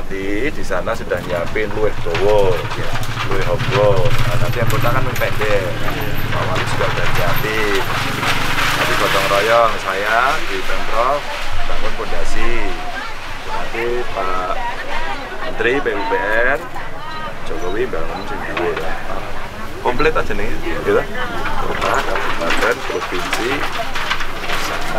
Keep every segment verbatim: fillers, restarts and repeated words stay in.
Pati di sana sudah nyiapin luwih dawa, luwih honggo. Nah, nanti yang kota kan luwih pendek. Pak Wali juga sudah nyiapin. Nanti gotong royong saya di Pemprov bangun fondasi. Nanti Pak Menteri P U P R Jokowi bangun sendiri. Komplit aja nih, gitu. Kota, kabupaten, provinsi, wisata.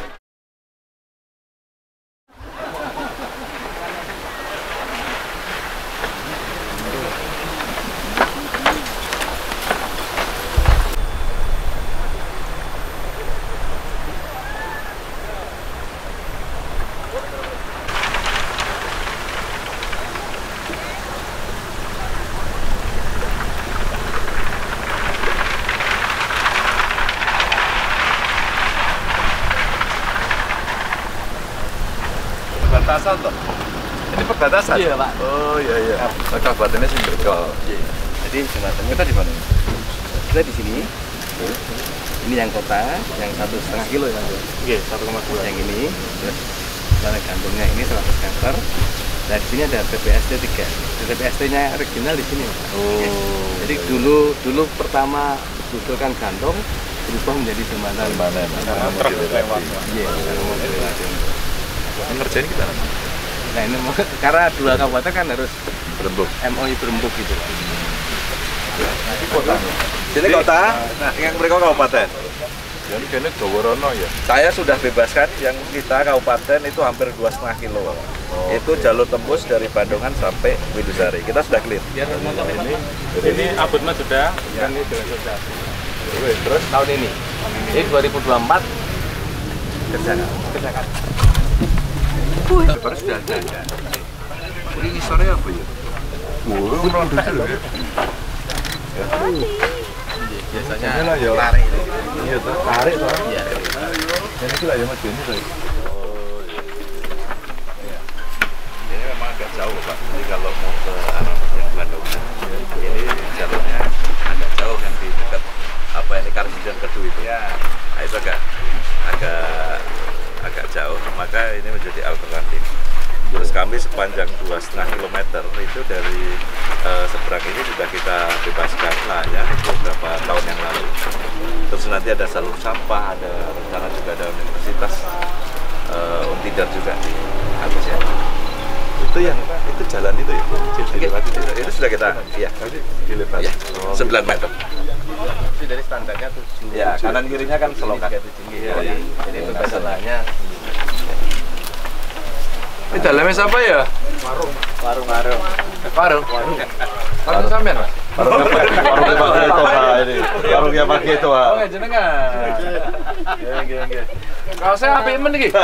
Perbatasan toh? Ini perbatasan? Iya Pak. Oh iya iya. Oh, kabupatennya Simberko. Iya. Jadi jembatannya kita di mana? Kita di sini. Ini yang kota, yang satu setengah kilo ya Mas. Oke, satu koma dua. Yang ini, terus tanah gantungnya ini seratus meter. Nah di sini ada T P S T tiga. T P S T-nya original di sini. Pak. Oh. Jadi dulu dulu pertama butuhkan gantung berubah menjadi jembatan. Jembatan. Karena truk lewat. Iya, karena mau lewat. Yang ngerjain kita. Nah ini karena dua kabupaten kan harus Berembuk. M O U berembuk gitu. Kota. Sini kota, nah yang mereka kabupaten. Jadi kayaknya Doworono ya. Saya sudah bebaskan yang kita kabupaten itu hampir dua setengah kilo. Oh, itu okay. jalur tembus dari Bandungan sampai Widusari. Kita sudah clear. Biar motor Ini, Ini Abutma sudah, dan ini juga sudah. terus tahun ini. Ini dua ribu dua puluh empat kerjakan. Kerjakan. terus sudah ada. Ini ngisornya apa ya? Wah, orang dulu ya. Biasanya Inilah ya. tarik itu. Iya tuh, tarik tuh. Iya. Yang itu lah ya Mas Beni tuh. Oh iya. Ini memang agak jauh Pak. Jadi kalau mau ke arah yang Bandungan, ini jalurnya agak jauh yang di dekat apa ini Karsidan Kedua itu. Ya. Nah, itu agak agak agak jauh. Maka ini menjadi alternatif. Terus kami sepanjang dua setengah kilometer itu dari uh, seberang ini sudah kita bebaskan lahannya beberapa tahun yang lalu. Terus nanti ada jalur sampah, ada rencana juga ada universitas uh, Untidar juga di atasnya. Itu yang itu jalan itu ya, dilewati itu. Itu sudah kita, ya, Dilewati. ya sembilan meter. Itu dari standarnya tujuh. Ya kanan kirinya kan selokan. Iya. Oh, iya. Jadi bebasan lahannya Ini dalamnya siapa ya? warung-warung. Warung. Warung sampean, Mas? Warungnya pakai itu ini. Warungnya pakai itu. Oh, ya jenengan. Nggih, nggih, nggih. Kaosnya apik men iki.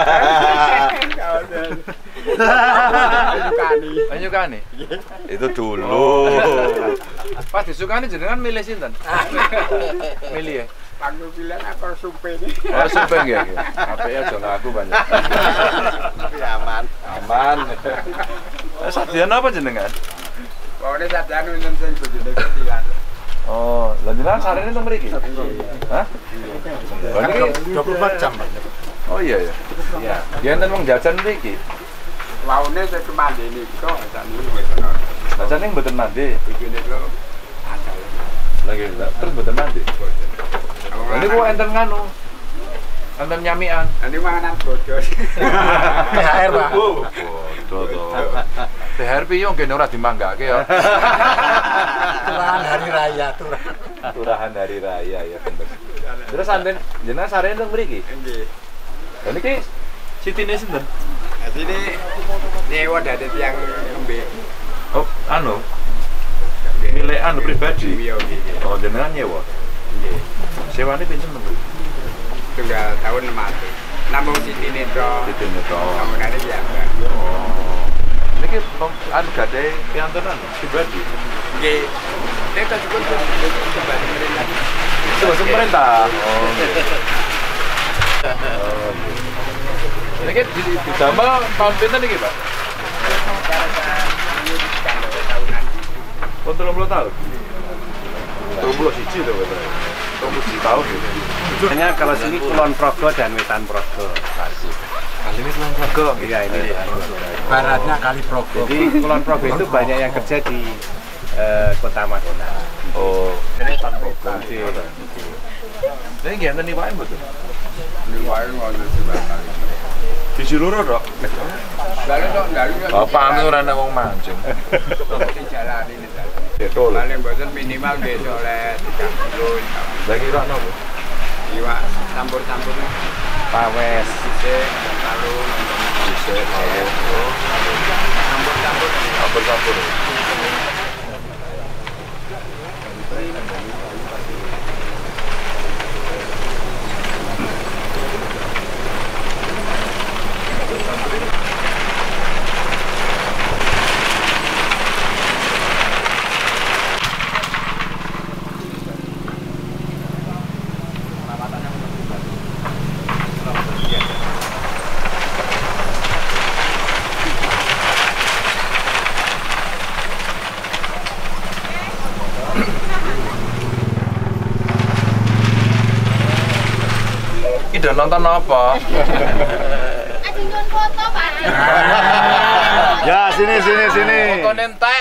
Menyukani. Itu dulu. Pas disukani jenengan milih sinten? Milih ya. Panggung pilihan apa sumpah ini? Oh, sumpah nggih. Apike aja ngaku banyak. Tapi aman. Aman. Sadian apa jenengan? Pokoknya sadian untuk saya begini ketiga. Oh, lha jenengan sarene teng mriki? Hah? Oh, ini dua puluh empat jam. Oh iya ya. Iya. Dia enten wong jajan mriki. Laune saya kemana ini? Kok ada ini betul. Jajan ning mboten mandi. Begini kok ada. Lagi terus mboten mandi. Ini kok enten nganu. Enten nyamian. Nanti makanan bodoh. T H R Pak. Bodoh to. T H R piye ngene ora dimanggake ya. Turahan hari raya, turah. Turahan hari raya ya bener. Terus anten jenengan sarene teng mriki. Nggih. Lah niki sitine sinten? Nah, sini nyewa dari tiang embe. Oh, anu. Milik anu pribadi. Iya, nggih. Oh, jenengan nyewa. Nggih. Sewane pinten to? Tunggal tahun mati. Namun sini netro. Sitine to. Bangunannya biasa. Oh. Niki anu gade piantunan pribadi. Nggih. Nek tak cukup kembali mereka. Itu masuk perintah. Oh. Oh. Niki di damel tahun pinten niki, Pak? Oh, tiga puluh tahun. tiga puluh siji to, Pak. tiga puluh siji tahun gitu. Hanya kalau sini Kulon Progo dan Wetan Progo. Nah, ini Kulon Progo. Iya ini. baratnya Kali Progo. Jadi Kulon Progo itu banyak yang kerja di uh, Kota Madona. Oh. Ini Pancoba. Ini gimana nih Pak betul? Liwain wonten jembatan. Di Ciluro dok. Lalu dok, lalu Bapak ame ora ana wong mancing. di jalan ini. Betul. Paling boten minimal besok oleh tiga puluh. Lagi ora nopo? Iwak campur-campur. Pawes. Sisik, lalu Bisa kalau campur-campur. campur-campur. Udah nonton apa? Aji nyuwun foto, Pak. Ya, sini sini sini. Foto nentek.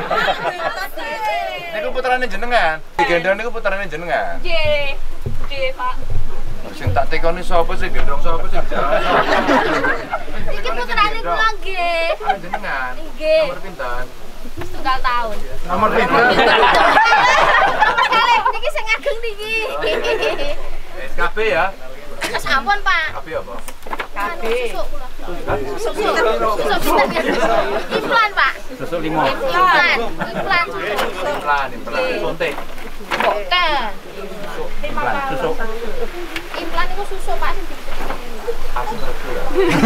Niku putrane jenengan. Digendong niku putrane jenengan. Nggih. Nggih, Pak. Sing tak tekoni sapa sih gendong sapa sih? Iki putrane kula nggih. Ah jenengan. Nggih. Nomor pinten? Setunggal tahun. Nomor pinten? Kali niki sing ageng niki. S K B ya. Mas ampun, Pak. K B apa? K B. Susuk kula. Susuk. Susuk pinten ya? Implan, Pak. Susuk limo. Implan. Implan. Implan, implan. Suntik. Bukan. Implan susuk. Implan itu susuk, Pak, sing dipikir. Aku ngerti ya.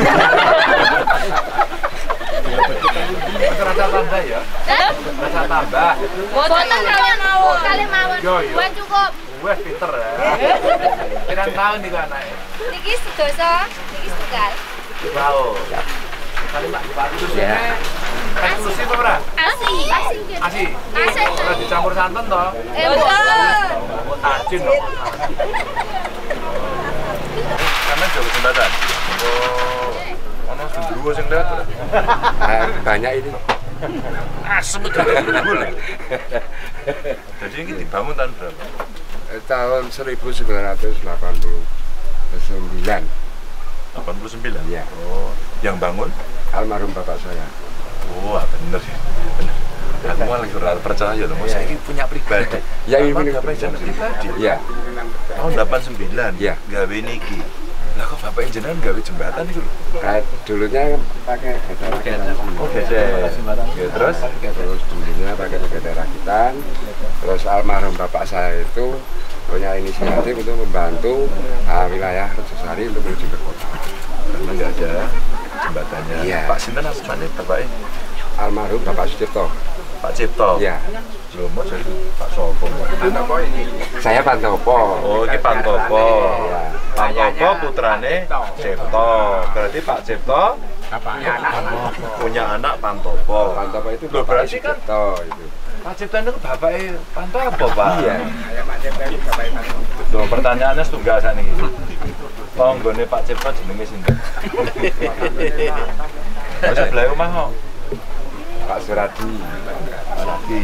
Rasa tambah ya? Rasa tambah. Boten kalian mawon. Kalian mawon. Yo, yo. Buat cukup. Wes pinter ya. Pirang tahun nih anake? Niki sedoso, niki setunggal. Wow. Kali mak susunya eksklusif apa ora? Asi, asi nggih. Asi. Asi. Ora dicampur santan toh? Eh, betul. Tajin loh. Karena jauh jembatan. Oh. Ono gendruwo sing lewat. Banyak ini. Asem itu gendruwo. Jadi ini dibangun tahun berapa? Tahun seribu sembilan ratus delapan puluh sembilan. delapan puluh sembilan? Iya. Oh, yang bangun? Almarhum bapak saya. Oh, bener ya. Bener. Aku malah kurang percaya loh. Saya ini punya pribadi. Ya, ini punya bapak jenengan pribadi. Iya. Tahun delapan puluh sembilan. Iya. Gawe niki. Lah kok bapak jenengan gawe jembatan itu lho? Kayak dulunya pakai gede Oh, gede. Ya, terus? Terus dulunya pakai gede rakitan. Terus almarhum bapak saya itu punya inisiatif untuk membantu uh, wilayah Rejosari untuk menuju ke kota. Karena nggak ada jembatannya. Iya. Pak Sinten asmane bapaknya? Almarhum Bapak Sucipto. Pak Cipto. Iya. Loh, mau jadi Pak Sopo. Pantopo ini. Saya Pantopo. Oh, ini Pantopo. Iya. Pantopo putrane Cipto. Berarti Pak Cipto Bapaknya anak punya anak Pantopo. Pantopo itu Loh, Bapak berarti kan Sucipto itu. Pak Cipto itu bapaknya Pantopo, Pak. Iya. Loh, pertanyaannya setunggal saat ini. Tonggone Pak Cipto jenenge sinten? Wis sebelah omah kok. Pak Suradi. Lagi.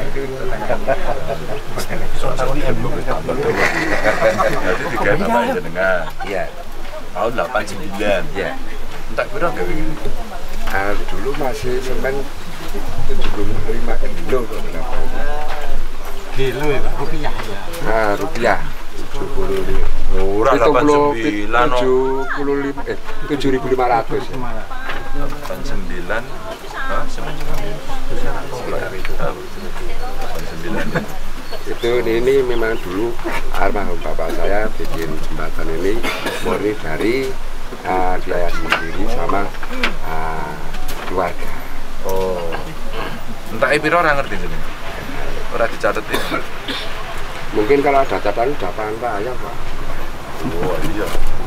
Soalnya ini belum tambah. Jadi tiga bapak jenengan. Iya. Tahun delapan puluh sembilan. Iya. Entak kurang gawe ngene. Ah, dulu masih semen tujuh puluh lima kilo kalau berapa? Kilo ya, rupiah ya. Nah, rupiah tujuh puluh lima. Ora delapan puluh sembilan no. tujuh puluh lima eh tujuh ribu lima ratus ya. delapan puluh sembilan. Hah, semen delapan puluh sembilan. Itu ini memang dulu almarhum bapak saya bikin jembatan ini murni dari uh, biaya sendiri sama uh, keluarga. Oh. Entah piro ora ngerti jenenge. Ora dicatet ini. Mungkin kalau ada catatan udah apaan Pak ya Pak. Oh iya.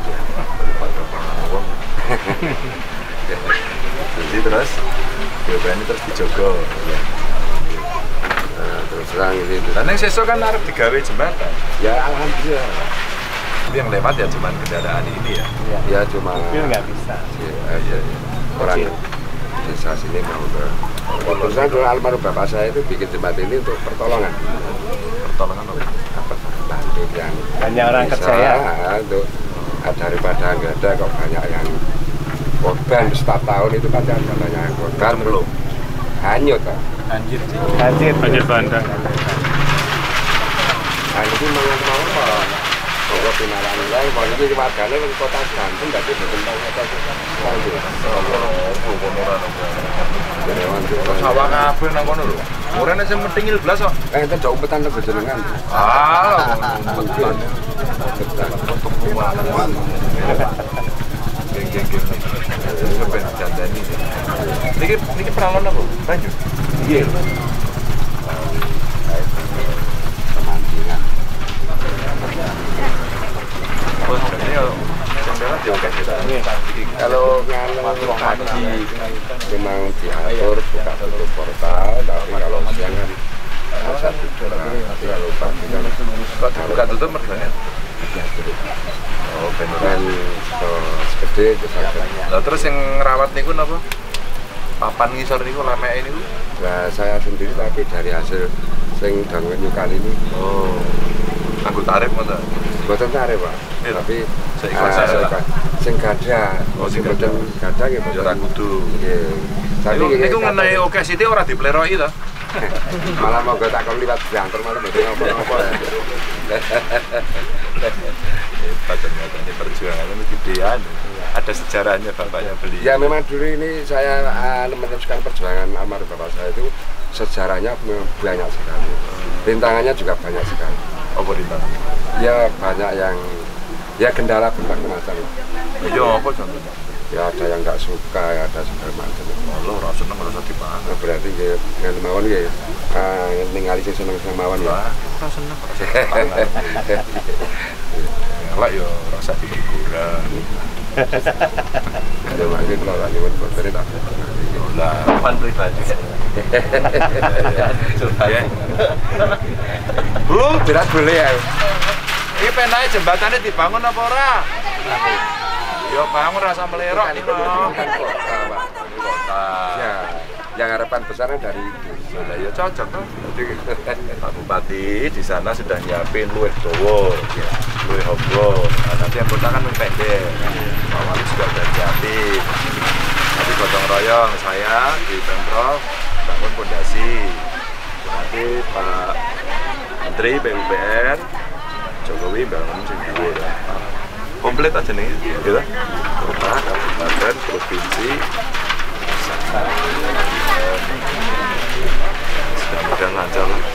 Jadi terus ini terus dijogo. Nah, terus terang ini. Dan yang sesuk kan arep digawe jembatan. Ya alhamdulillah. Tapi yang lewat ya cuma kendaraan ini ya. Ya cuma Mobil nggak bisa. ya, ya, ya. Orang desa sini mau ke keputusan dulu almarhum bapak saya itu bikin jembatan ini untuk pertolongan Pertolongan apa? bantu yang Banyak orang bisa, kerja ya? untuk daripada nggak ada kok banyak yang korban setiap tahun itu kan banyak yang korban belum hanyut kan? Banjir. Banjir. Banjir bandang. Nah ini mau apa? Bahwa pinaran nilai, mau ini warganya di kota Banten, tapi betul kota Banten. Sawah kabeh nang kono lho. Orane sing penting belas kok. Eh, itu jauh petan lebih jenengan. Ah, Mungkin. Geng-geng. Sampai jandani. Niki niki peralon apa? Banyu. Iya. Pemancingan. Oh, ini kalau jendela juga kita. Kalau ngalor pagi memang diatur buka tutup portal, tapi kalau siang kan ada tutup. Tapi kalau pagi kan Kok buka tutup mergane? Oh, beneran segede itu saja. Lah terus yang ngerawat niku napa? Papan ngisor niku lemeke niku. Nah, saya sendiri lagi dari hasil sing dangun nyukan ini. Oh. Anggo tarif ngono. Boten tarif, Pak. Iya. Tapi Seikhlas ah, saya lah. sing gadah, Oh, sing sing boten gadah nggih Ya boten. ora kudu. Nggih. Tapi Niku nggih niku kata- ngenai oke sithik ora dipleroki to. malah mau tak kon liwat diantar malah mboten apa-apa ya. Hebat ternyata ini perjuangan ini gedean. Ada sejarahnya bapaknya beli. Ya memang dulu ini saya uh, meneruskan perjuangan almarhum bapak saya itu sejarahnya memang banyak sekali. Rintangannya juga banyak sekali. Apa rintangan? Ya banyak yang ya kendala berbagai macam. Iya apa contohnya? Ya ada yang nggak suka, ya ada segala macam. Allah ora seneng ora usah dipaham. Nah, berarti ya dengan mawon ya uh, ningali sing seneng-seneng mawon ya. Wah, ora seneng ora usah dipaham. Lah yo ora usah dikurangan. Ya mangke kalau lagi pun boten tak. Lah, Pan pribadi. ya. Bu, berat boleh ya. Iki penae jembatannya dibangun apa ora? Yo bangun rasa melerok nih no. Bukan kota, Pak. Ini kota. Ya, yang harapan besarnya dari itu. Sudah ya cocok tuh. Jadi Pak Bupati di sana sudah nyiapin luwih dawa, luwih obrol. Nah, nanti yang kota kan luwih pendek. Pak Wali sudah udah nyiapin. Nanti gotong royong saya di Pemprov bangun pondasi. Nanti Pak Menteri P U P R Jokowi bangun sing dhuwur. Komplit aja nih, gitu. Kota, kabupaten, provinsi, mudah-mudahan lancar lah.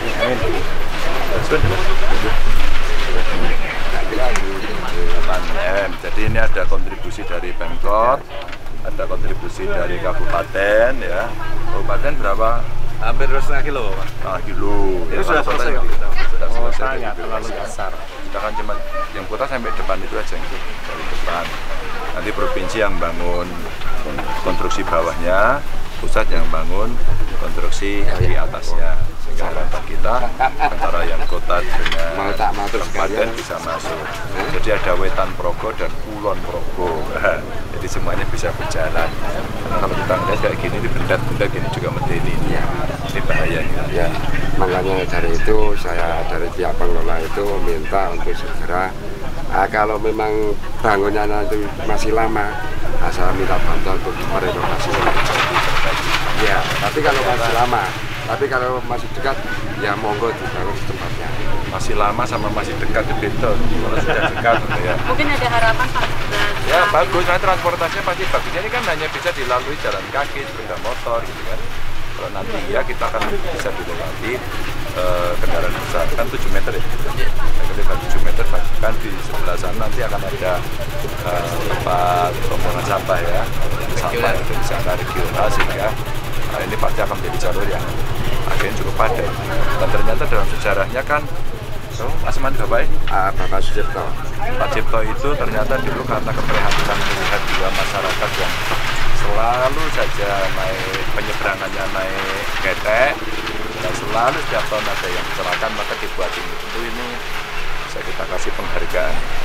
Jadi ini ada kontribusi dari Pemkot, ada kontribusi dari kabupaten, ya. Kabupaten berapa? Hampir dua setengah kilo, Pak. Setengah kilo. Itu Ya, sudah kota selesai, yang- Pak? Sudah Oh, selesai. tanya dari terlalu birokrasi. besar. Kita kan cuma yang kota sampai depan itu aja itu dari depan. Nanti provinsi yang bangun konstruksi bawahnya, pusat yang bangun konstruksi di atasnya. Sehingga harapan kita antara yang kota dengan Mau tak matur kabupaten sekalian. bisa masuk. Jadi ada Wetan Progo dan Kulon Progo. Jadi semuanya bisa berjalan. Karena kalau kita ngeliat kayak gini, di bendat-bendat gini juga medeni. Ya. Ini bahayanya. Ya, makanya dari itu saya dari pihak pengelola itu minta untuk segera ah, kalau memang bangunnya nanti masih lama, ah, saya minta bantuan untuk merenovasi. Ya, tapi kalau masih lama, tapi kalau masih dekat, ya monggo dibangun di tempatnya. Masih lama sama masih dekat itu beda. Kalau sudah dekat ya. Mungkin ada harapan Pak. Ya bagus, nah transportasinya pasti bagus. Ini kan hanya bisa dilalui jalan kaki, sepeda motor gitu kan. Kalau nanti ya kita akan bisa dilewati eh, kendaraan besar kan tujuh meter ya. Nah, ketika tujuh meter kan di sebelah sana nanti akan ada eh, tempat pembuangan sampah ya. Sampah itu bisa ada regional sehingga nah, ini pasti akan menjadi jalur yang akhirnya cukup padat. Dan ternyata dalam sejarahnya kan oh, Asman Bapak Ah, Bapak Sucipto. Pak Cipto itu ternyata dulu karena keprihatinan melihat dua masyarakat yang selalu saja naik penyeberangannya naik ketek dan selalu setiap tahun ada yang kecelakaan, maka dibuat ini. Tentu ini bisa kita kasih penghargaan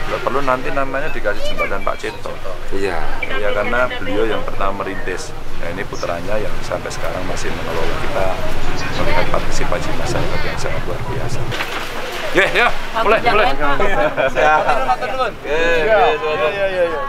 Kalau perlu nanti namanya dikasih jembatan Pak Cipto. Iya. Ya karena beliau yang pertama merintis. Nah ini putranya yang sampai sekarang masih mengelola, kita melihat partisipasi masyarakat yang sangat luar biasa. Ya, ya, mulai, mulai. Siap. Oke, oke,